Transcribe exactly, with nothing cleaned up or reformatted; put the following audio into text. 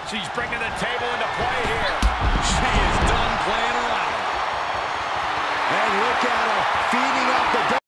She's bringing the table into play here. She is done playing around. And look at her feeding up the